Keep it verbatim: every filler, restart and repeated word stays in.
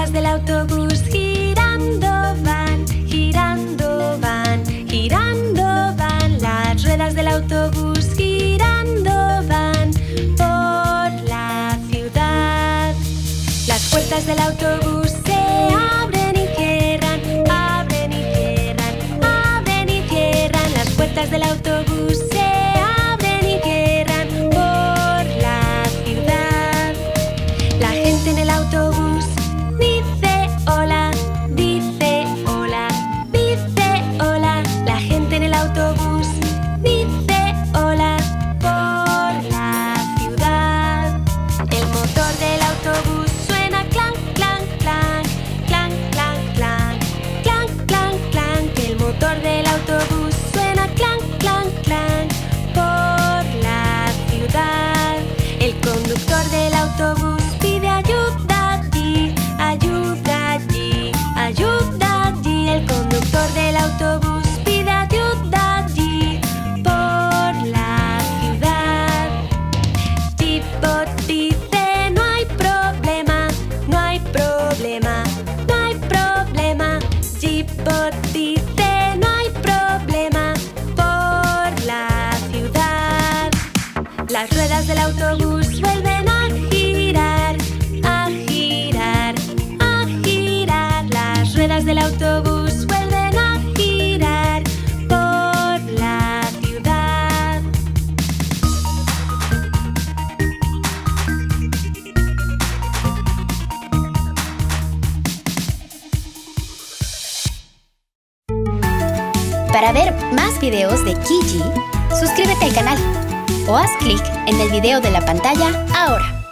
ruedas del autobús girando van, girando van, girando van. Las ruedas del autobús girando van por la ciudad. Las puertas del autobús se abren y cierran, abren y cierran, abren y cierran. Las puertas del autobús se abren y cierran por la ciudad. La gente en el autobús dice hola, dice hola, dice hola. La gente en el autobús dice hola por la ciudad. El motor del autobús suena clan, clan, clan, clan, clan, clan, clan, clan, clan. El motor del autobús suena clan, clan, clan por la ciudad. El conductor del autobús pide ayuda allí, ayuda allí, ayuda allí. El conductor del autobús pide ayuda allí por la ciudad. Jeepbot dice no hay problema, no hay problema, no hay problema. Jeepbot dice no hay problema por la ciudad. Las ruedas del autobús vuelven a girar, a girar, a girar. Las ruedas del autobús vuelven a girar por la ciudad. Para ver más videos de Kiji, suscríbete al canal o haz clic en el video de la pantalla ahora.